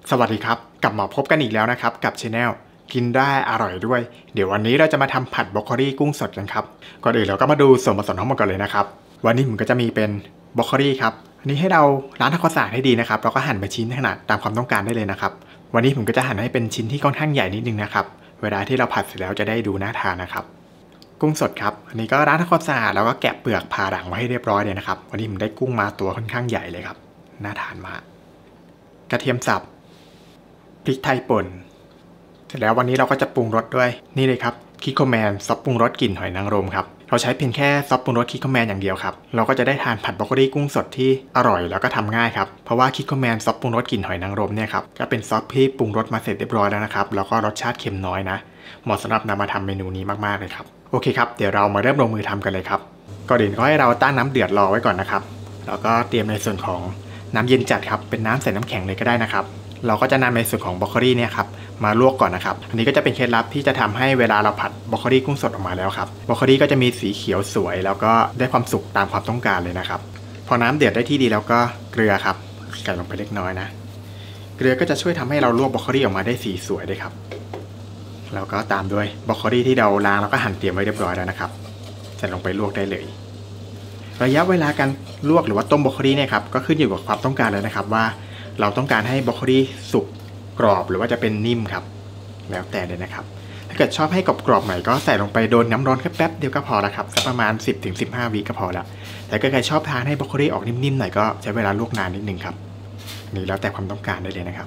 สวัสดีครับกลับมาพบกันอีกแล้วนะครับกับช anel กินได้อร่อยด้วยเดี๋ยววันนี้เราจะมาทำผัดบรอกโคลีกุ้งสดกันครับก่อนอื่นเราก็มาดูส่วนผสมทั้งหมดกันเลยนะครับวันนี้ผมก็จะมีเป็นบรอกโคลีครับอันนี้ให้เราล้างทำความสะอาดให้ดีนะครับแล้วก็หั่นเป็นชิ้นขนาดตามความต้องการได้เลยนะครับวันนี้ผมก็จะหั่นให้เป็นชิ้นที่ค่อนข้างใหญ่นิดนึงนะครับเวลาที่เราผัดเสร็จแล้วจะได้ดูน่าทานนะครับกุ้งสดครับอันนี้ก็ล้างทำความสะอาดแล้วก็แกะเปลือกผ่าด่างไว้ให้เรียบร้อยเลยนะครับวันนี้ผมได้กุ้งมาตัวค่อนข้างใหญ่เลยครับน่าทานมากกระเทียมสับพริกไทยป่นเสร็จแล้ววันนี้เราก็จะปรุงรสด้วยนี่เลยครับคิโคแมนซอสปรุงรสกลิ่นหอยนางรมครับเราใช้เพียงแค่ซอสปรุงรสคิโคแมนอย่างเดียวครับเราก็จะได้ทานผัดบรอกโคลีกุ้งสดที่อร่อยแล้วก็ทำง่ายครับเพราะว่าคิโคแมนซอสปรุงรสกลิ่นหอยนางรมเนี่ยครับก็เป็นซอสที่ปรุงรสมาเสร็จเรียบร้อยแล้วนะครับแล้วก็รสชาติเค็มน้อยนะเหมาะสำหรับนำมาทำเมนูนี้มากๆเลยครับโอเคครับเดี๋ยวเรามาเริ่มลงมือทำกันเลยครับก่อนอื่นก็ให้เราตั้งน้ำเดือดรอไว้ก่อนนะครับแล้วก็เตรียมในส่วนของน้ำเย็นจัดครับเป็นน้ำใส่น้ำแข็งเลยก็ได้นะครับเราก็จะนำในส่วนของบรอกโคลีเนี่ยครับมาลวกก่อนนะครับอันนี้ก็จะเป็นเคล็ดลับที่จะทำให้เวลาเราผัดบรอกโคลีกุ้งสดออกมาแล้วครับบรอกโคลีก็จะมีสีเขียวสวยแล้วก็ได้ความสุกตามความต้องการเลยนะครับพอน้ำเดือดได้ที่ดีแล้วก็เกลือครับใส่ลงไปเล็กน้อยนะเกลือก็จะช่วยทำให้เราลวกบรอกโคลีออกมาได้สีสวยด้วยครับแล้วก็ตามด้วยบรอกโคลีที่เราล้างแล้วก็หั่นเตรียมไว้เรียบร้อยแล้วนะครับใส่ลงไปลวกได้เลยระยะเวลาการลวกหรือว่าต้มบรอกโคลีเนี่ยครับก็ขึ้นอยู่กับความต้องการเลยนะครับว่าเราต้องการให้บรอกโคลีสุกกรอบหรือว่าจะเป็นนิ่มครับแล้วแต่เลยนะครับถ้าเกิดชอบให้กรอบๆหน่อยก็ใส่ลงไปโดนน้ำร้อนแค่แป๊บเดียวก็พอแล้วครับสักประมาณ 10-15 วิก็พอแล้วแต่ถ้าใครชอบทานให้บรอกโคลีออกนิ่มๆหน่อยก็ใช้เวลาลวกนานนิดนึงครับนี่แล้วแต่ความต้องการได้เลยนะครับ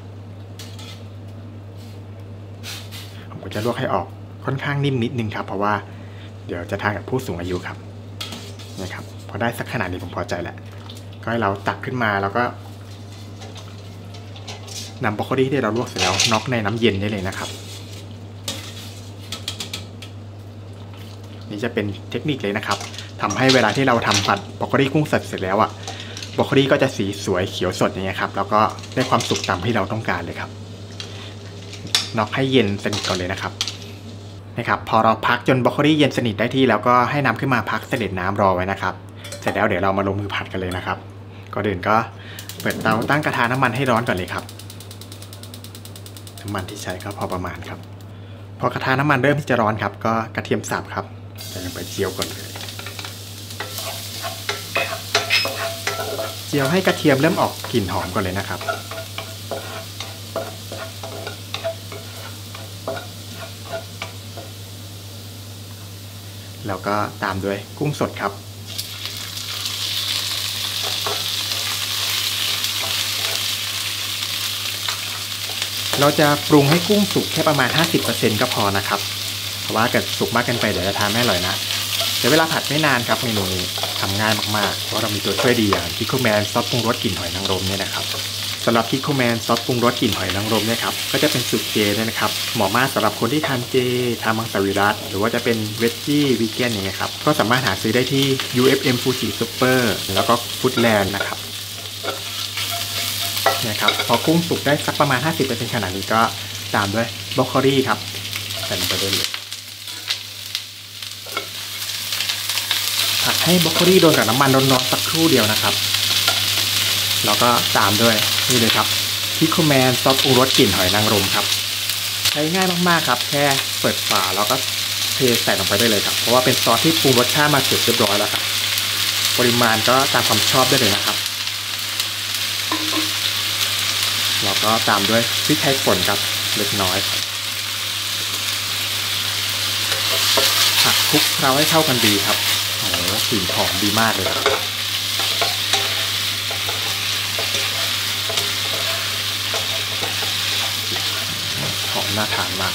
ผมก็จะลวกให้ออกค่อนข้างนิ่มนิดนึงครับเพราะว่าเดี๋ยวจะทานกับผู้สูงอายุครับนะครับพอได้สักขนาดนี้ผมพอใจแล้วก็ให้เราตักขึ้นมาแล้วก็นำบรอกโคลีที่เราลวกเสร็จแล้วน็อกในน้ำเย็นได้เลยนะครับนี่จะเป็นเทคนิคเลยนะครับทำให้เวลาที่เราทำผัดบรอกโคลีกุ้งสดเสร็จแล้วอ่ะบรอกโคลีก็จะสีสวยเขียวสดอย่างเงี้ยครับแล้วก็ได้ความสุกตามที่เราต้องการเลยครับน็อกให้เย็นสนิทก่อนเลยนะครับพอเราพักจนบรอกโคลีเย็นสนิทได้ที่แล้วก็ให้นำขึ้นมาพักเสด็จน้ำรอไว้นะครับเสร็จแล้วเดี๋ยวเรามาลงมือผัดกันเลยนะครับก่อนอื่นก็เปิดเตาตั้งกระทะน้ำมันให้ร้อนก่อนเลยครับน้ำมันที่ใช้ก็พอประมาณครับพอกระทะน้ำมันเริ่มที่จะร้อนครับก็กระเทียมสับครับใส่ลงไปเจียวก่อนเลยเจียวให้กระเทียมเริ่มออกกลิ่นหอมก่อนเลยนะครับแล้วก็ตามด้วยกุ้งสดครับเราจะปรุงให้กุ้งสุกแค่ประมาณ 50% ก็พอนะครับเพราะว่าเกิดสุกมากเกินไปเดี๋ยวจะทานไม่อร่อยนะเดี๋ยวเวลาผัดไม่นานครับเมนูนี้ทำง่ายมากๆเพราะเรามีตัวช่วยดีอย่างคิโคแมนซอสปรุงรสกลิ่นหอยนางรมเนี่ยนะครับสำหรับคิโคแมนซอสปรุงรสกลิ่นหอยนางรมเนี่ยครับก็จะเป็นสูตรเจนะครับเหมาะมากสำหรับคนที่ทานเจทานมังสวิรัติหรือว่าจะเป็นเวจจี้วีแกนอย่างเงี้ยครับก็สามารถหาซื้อได้ที่ UFM Fuji Super แล้วก็ Foodland นะครับนะครับพอกุ้งสุกได้สักประมาณ 50% ขนาดนี้ก็ตามด้วยบรอกโคลีครับใส่ลงไปเลยผัดให้บรอกโคลีโดนกับน้ำมันร้อนๆสักครู่เดียวนะครับแล้วก็ตามด้วยนี่เลยครับคิโคแมนซอสปรุงรสกลิ่นหอยนางรมครับใช้ง่ายมากๆครับแค่เปิดฝาแล้วก็เทใส่ลงไปได้เลยครับเพราะว่าเป็นซอสที่ปรุงรสชาติมาเสร็จเรียบร้อยแล้วครับปริมาณก็ตามความชอบได้เลยนะครับแล้วก็ตามด้วยพริกไทยป่นครับเล็กน้อยผัดคลุกเคล้าให้เข้ากันดีครับโอ้โหกลิ่นหอมดีมากเลยครับหอมน่าทานมาก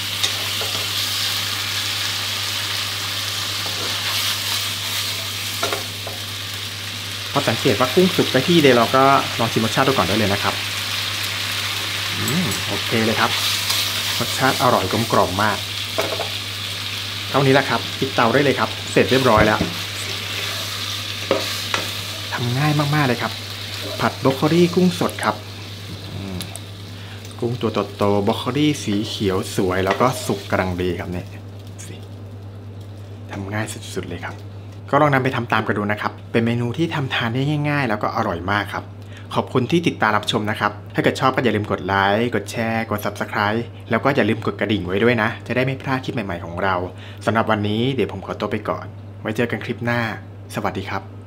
พอสังเกตว่ากุ้งสุกได้ที่เดี๋ยวเราก็ลองชิมรสชาติดูก่อนได้เลยนะครับโอเคเลยครับรสชาติอร่อยกลมกล่อมมากเท่านี้แหละครับปิดเตาได้เลยครับเสร็จเรียบร้อยแล้วทำง่ายมากๆเลยครับผัดบรอกโคลีกุ้งสดครับกุ้งตัวโตๆบรอกโคลีสีเขียวสวยแล้วก็สุกกำลังดีครับเนี่ยทำง่ายสุดๆเลยครับก็ลองนำไปทำตามกันดูนะครับเป็นเมนูที่ทำทานได้ง่ายๆแล้วก็อร่อยมากครับขอบคุณที่ติดตามรับชมนะครับถ้าเกิดชอบก็อย่าลืมกดไลค์กดแชร์กด Subscribe แล้วก็อย่าลืมกดกระดิ่งไว้ด้วยนะจะได้ไม่พลาดคลิปใหม่ๆของเราสำหรับวันนี้เดี๋ยวผมขอตัวไปก่อนไว้เจอกันคลิปหน้าสวัสดีครับ